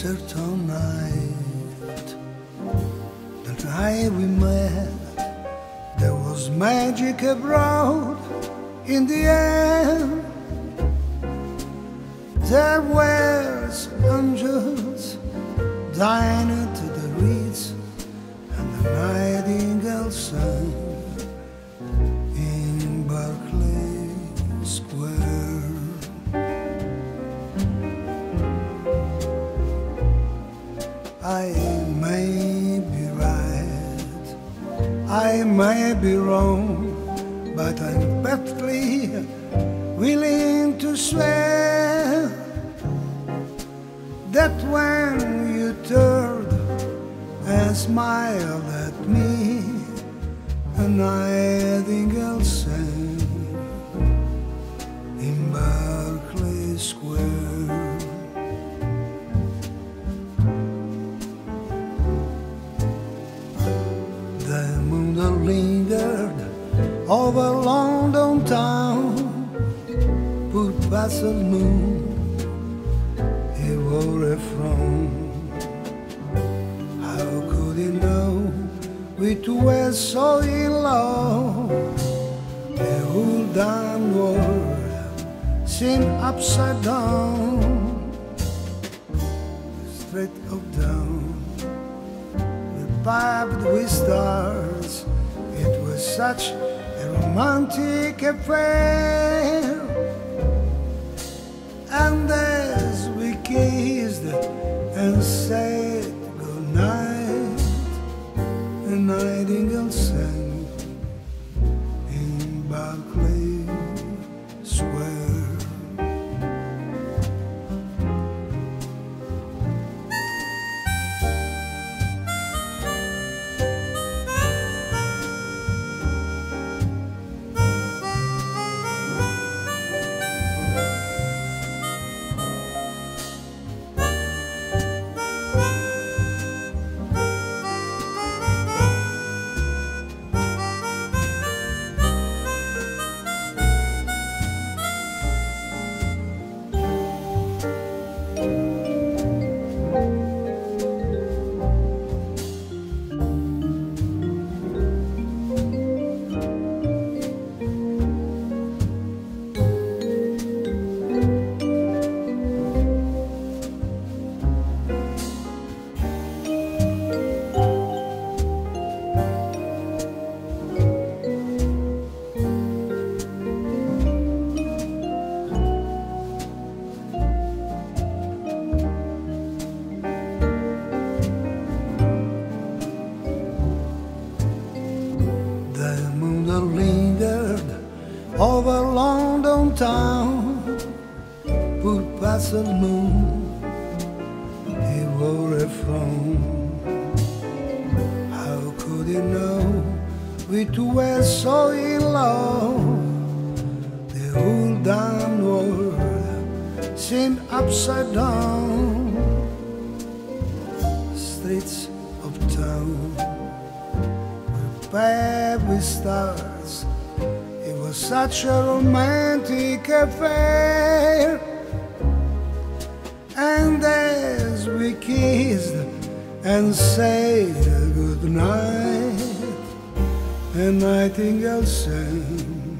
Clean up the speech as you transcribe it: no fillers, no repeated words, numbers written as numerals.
certain night, the night we met, there was magic abroad in the air. There were angels dining to the reeds, and the nightingale sang in Berkeley Square. I may be right, I may be wrong, but I'm perfectly willing to swear that when you turned and smiled at me, a nightingale sang in Berkeley Square. The moon that lingered over London town, poor basil moon, he wore a frown. How could he know we two were so in love? The whole damn world seemed upside down, straight up down, paved with stars. It was such a romantic affair. And as we kissed and said goodnight, a nightingale sang in Berkeley Square. Over London town, poor basil moon, he wore a frown. How could he know we two were so in love? The whole damn world seemed upside down, streets of town were paved with stars. Such a romantic affair. And as we kissed and said goodnight, a nightingale sang